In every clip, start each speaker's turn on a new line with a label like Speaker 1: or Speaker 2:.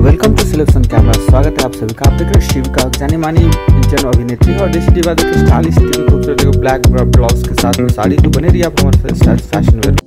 Speaker 1: Welcome to selection camera. स्वागत है आप सभी का। आप देख रहे हैं शिविका, जानी मानी इंडियन अभिनेत्री और देसी दीवा देखिए स्टाइलिश खूबसूरत ब्लैक ब्लाउज के साथ में साड़ी तो बने रही आप हमारे साथ फैशन वेयर।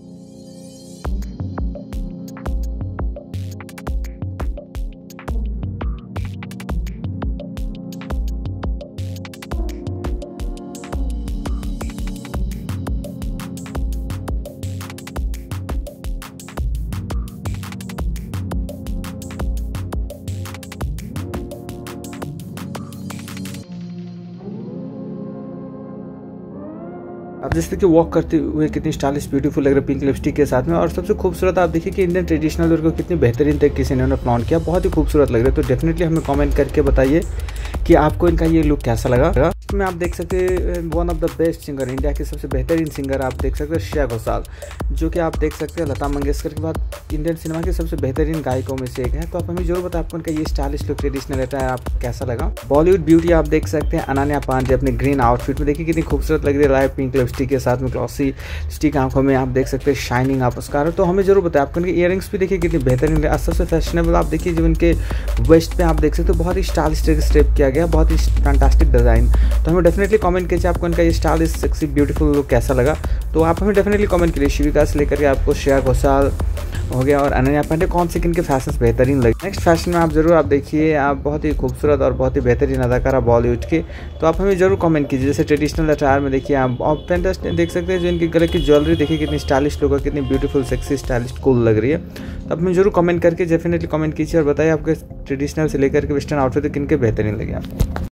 Speaker 1: आप जैसे कि वॉक करते हुए कितनी स्टाइलिश ब्यूटीफुल लग रही है पिंक लिपस्टिक के साथ में। और सबसे खूबसूरत आप देखिए कि इंडियन ट्रेडिशनल वेयर को कितनी बेहतरीन तरीके से इन्होंने प्लान किया, बहुत ही खूबसूरत लग रहा है। तो डेफिनेटली हमें कमेंट करके बताइए कि आपको इनका ये लुक कैसा लगा। इसमें आप देख सकते हैं one of the best singer, India के सबसे बेहतरीन सिंगर आप देख सकते हैं श्रेया घोषाल, जो कि आप देख सकते हैं लता मंगेशकर के बाद इंडियन सिनेमा के सबसे बेहतरीन गायकों में से एक है। तो आप हमें जरूर बताएं आपको इनका ये स्टाइलिश लुक ट्रेडिशनल रहता है आप कैसा लगा। बॉलीवुड ब्यूटी आप देख सकते हैं अनन्या पांडे अपने ग्रीन आउटफिट में देखिए कितनी खूबसूरत लग रही है, लाइट पिंक लिपस्टिक के साथ में ग्लॉसी स्टिक आंखों में आप देख सकते हैं शाइनिंग आप उसका। तो हमें जरूर बताएं आपको इनके इयरिंग्स भी देखिए कितनी बेहतरीन है। सबसे फैशनेबल आप देखिए जब इनके वेस्ट पे आप देख सकते हो बहुत ही स्टाइलिश स्टेप किया गया, बहुत ही फैंटास्टिक डिजाइन। तो हमें डेफिनेटली कमेंट कीजिए आपको इनका ये स्टाइलिश सेक्सी ब्यूटीफुल लुक कैसा लगा। तो आप हमें डेफिनेटली कमेंट करिए। शिविका से लेकर के आपको श्रेया घोषाल हो गया और अनन्या पांडे कौन से किन के फैशन बेहतरीन लगे। नेक्स्ट फैशन में आप जरूर आप देखिए आप बहुत ही खूबसूरत और बहुत ही बेहतरीन अदाकारा बॉलीवुड के। तो आप हमें जरूर कमेंट कीजिए। जैसे ट्रेडिशनल अटायर में देखिए आप फैंटास्टिक देख सकते हैं, जो इनके गले की ज्वेलरी देखिए कितनी स्टाइलिश लुक है, कितनी ब्यूटीफुल सेक्सी स्टाइलिश कूल लग रही है। तो आप हमें जरूर कमेंट करके डेफिनेटली कमेंट कीजिए और बताइए आपके ट्रेडिशनल से लेकर के वेस्टर्न आउटफिट किन के बेहतरीन लगे आपको।